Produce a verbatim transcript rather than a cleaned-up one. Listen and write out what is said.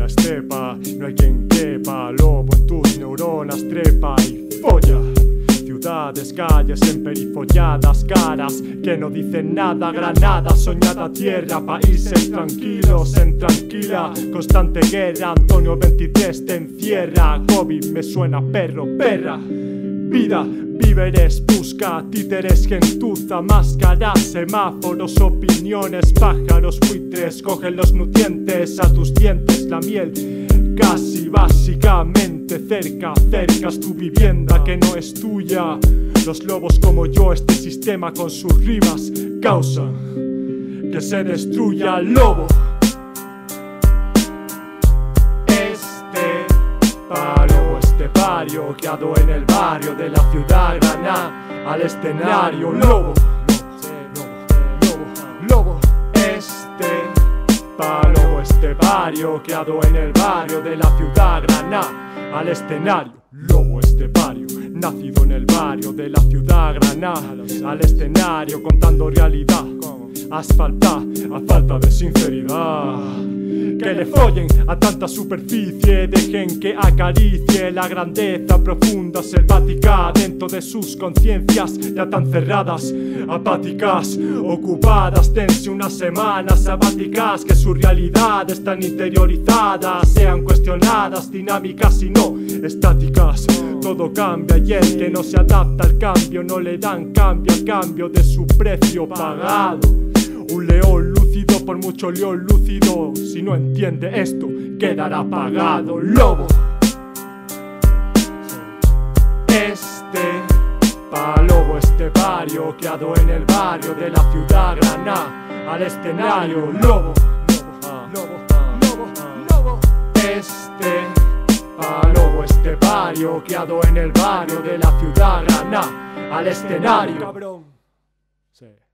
estepa, no hay quien quepa. Lobo en tus neuronas trepa y folla. Ciudades, calles emperifolladas, caras que no dicen nada. Granada, soñada tierra, países tranquilos en tranquila, constante guerra. Antonio veintitrés te encierra. COVID me suena perro, perra. Vida, víveres, busca, títeres, gentuza, máscaras, semáforos, opiniones, pájaros, buitres, cogen los nutrientes a tus dientes, la miel. Casi básicamente cerca, cercas tu vivienda que no es tuya. Los lobos como yo, este sistema con sus rimas causa que se destruya el lobo. Este paro, este pario quedado en el barrio de la ciudad Granada, al escenario lobo. Lobo, lobo, este palo, este barrio quedado en el barrio de la ciudad Granada, al escenario lobo, este barrio nacido en el barrio de la ciudad Granada, al escenario contando realidad, asfalta a falta de sinceridad. Que le follen a tanta superficie, dejen que acaricie la grandeza profunda selvática dentro de sus conciencias ya tan cerradas, apáticas, ocupadas. Dense unas semanas sabáticas, que su realidad están interiorizadas, sean cuestionadas, dinámicas y no estáticas. Todo cambia y el que no se adapta al cambio no le dan cambio a cambio de su precio pagado. Un león lúcido, por mucho león lúcido, si no entiende esto, quedará apagado. Lobo. Este palobo, este barrio quedado en el barrio de la ciudad Granada, al escenario lobo. Lobo, lobo, lobo. Este palobo, este barrio quedado en el barrio de la ciudad Granada, al escenario. Sí.